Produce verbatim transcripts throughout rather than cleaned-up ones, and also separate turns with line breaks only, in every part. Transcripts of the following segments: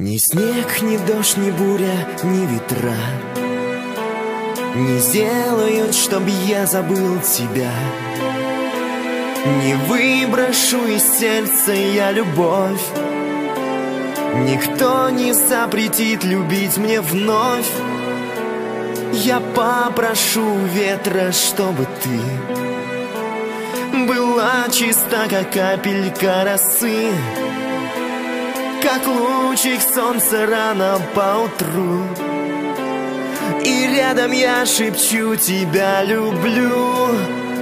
Ни снег, ни дождь, ни буря, ни ветра не сделают, чтоб я забыл тебя. Не выброшу из сердца я любовь. Никто не запретит любить мне вновь. Я попрошу ветра, чтобы ты была чиста, как капелька росы, как лучик солнца рано поутру. И рядом я шепчу: тебя люблю.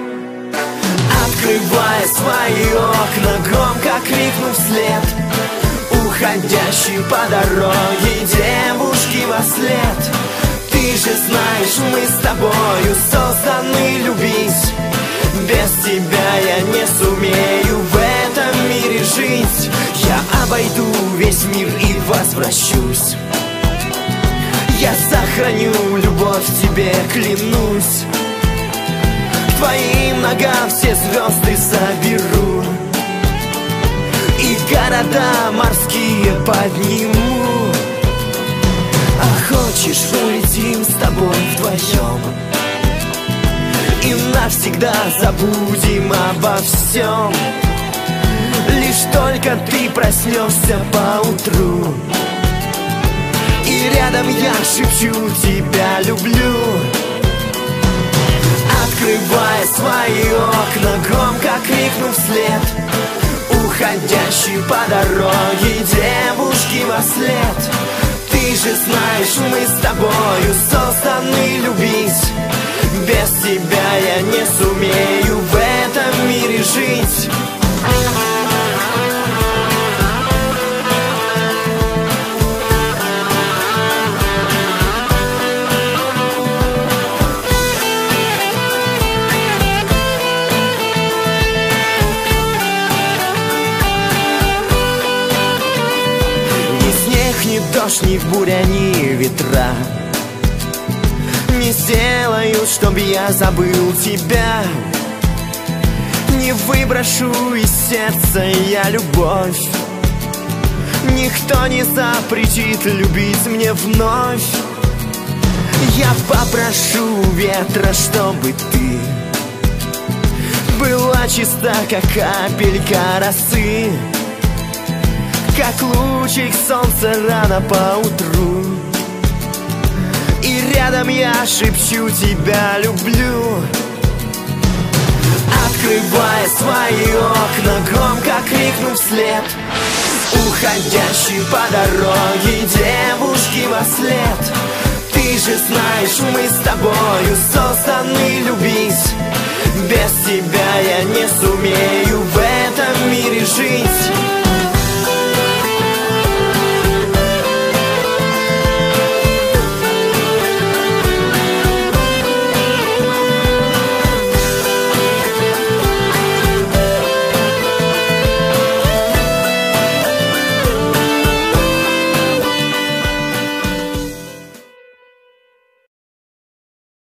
Открывая свои окна, громко крикнув вслед уходящей по дороге девушки вослед. Ты же знаешь, мы с тобою созданы любить. Без тебя я не сумею в этом мире жить. Я обойду весь мир и возвращусь. Я сохраню любовь к тебе, клянусь. К твоим ногам все звезды соберу и города морские подниму. А хочешь, улетим с тобой вдвоем и навсегда забудем обо всем. Лишь только ты проснешься поутру, и рядом я шепчу: тебя люблю. Открывая свои окна, громко крикнув вслед уходящей по дороге девушки вослед. Ты же знаешь, мы с тобою созданы любить. Без тебя я не сумею в этом мире жить. Ни дождь, ни буря, ни ветра не сделают, чтоб я забыл тебя. Не выброшу из сердца я любовь. Никто не запретит любить мне вновь. Я попрошу ветра, чтобы ты была чиста, как капелька росы, как лучик солнца рано поутру. И рядом я шепчу: тебя люблю. Открывая свои окна, громко крикнув вслед уходящей по дороге девушки вослед. Ты же знаешь, мы с тобою созданы любить. Без тебя